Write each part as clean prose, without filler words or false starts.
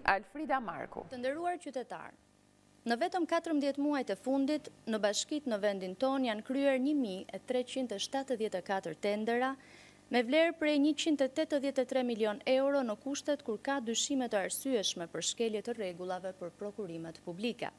Alfrida Marku. Të nderuar qytetar, në vetëm 14 muajt e fundit, në Bashkitë në vendin ton janë kryer 1374 tendera, me vlerë prej 183 milion euro në kushtet kur ka dyshime të arsyeshme për shkelje të rregullave për prokurimet publike.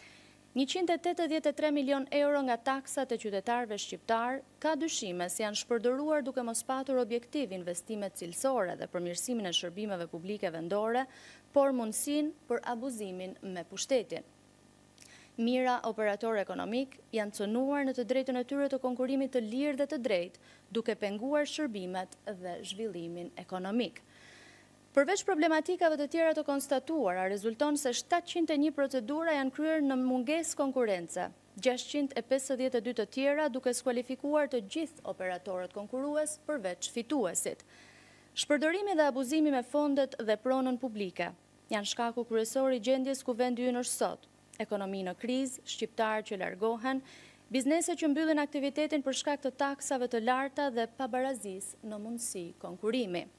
183 milion euro nga taksat e qytetarëve shqiptar ka dyshime se janë shpërdoruar duke mos patur objektiv investimet cilësore dhe përmirësimin e shërbimeve publike vendore, por mundësinë për abuzimin me pushtetin. Mira operator ekonomik janë cënuar në të drejtën e tyre të konkurimit të lirë dhe të drejtë, duke penguar shërbimet dhe zhvillimin ekonomik. Përveç problematikave të tjera të konstatuara, rezulton se 701 procedura janë kryer në mungesë konkurrence, 652 të tjera duke skualifikuar të gjithë operatorët konkurrues përveç fituesit. Shpërdorimi dhe abuzimi me fondet dhe pronën publike janë shkaku kryesor i gjendjes ku vendi ynë është sot. Ekonomi në krizë, shqiptarë që largohen, biznese që mbyllin aktivitetin për shkak të taksave të larta dhe pabarazisë në mundësi konkurrimi.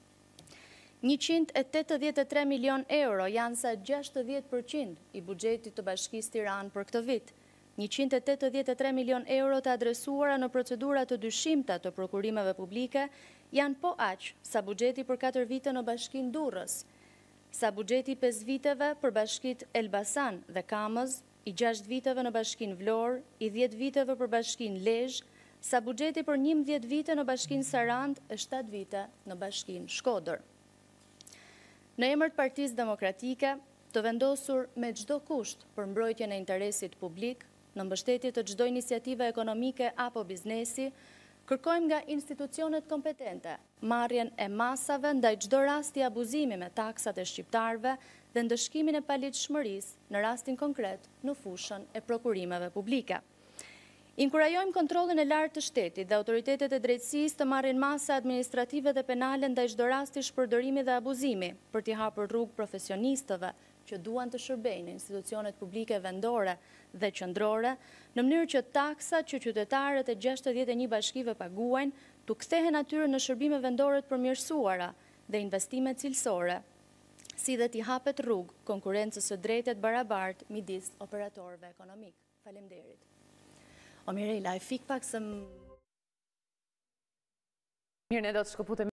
183 milion euro janë sa 60% i buxhetit të Bashkisë Tiranë për këtë vit. 183 milion euro të adresuara në procedura të dyshimta të prokurimeve publike janë po aq sa buxheti për 4 vite në Bashkinë Durrës, sa buxheti 5 viteve për Bashkitë Elbasan dhe Kamës, i 6 viteve në Bashkinë Vlorë, i 10 viteve për Bashkinë Lezhë, sa buxheti për 11 vite në Bashkinë Sarandë e 7 vite në Bashkinë Shkodër. Në emër të Partisë Demokratike, të vendosur me çdo kusht për mbrojtjen e interesit publik, në mbështetje të çdo iniciative ekonomike apo biznesi, kërkojmë nga institucionet kompetente marrjen e masave ndaj çdo rasti abuzimi me taksat e shqiptarëve dhe ndëshkimin e paligjshmërisë në rastin konkret në fushën e prokurimeve publike. Inkurajojmë kontrollin e lartë të shtetit dhe autoritetet e drejtësisë të marrin masa administrative dhe penale ndaj çdo rasti shpërdorimi dhe abuzimi për t'i hapur rrugë profesionistëve që duan të shërbejnë në institucionet publike vendore dhe qendrore, në mënyrë që taksat që qytetarët e 61 bashkive paguajnë t'u kthehen atyre në shërbime vendore të përmirësuara dhe investime cilësore, si dhe t'i hapet rrugë konkurrencës së drejtë barabartë midis operatorëve ekonomik. Faleminderit. O Mirela, e fik pak se... Mirë, ne do të shkëputemi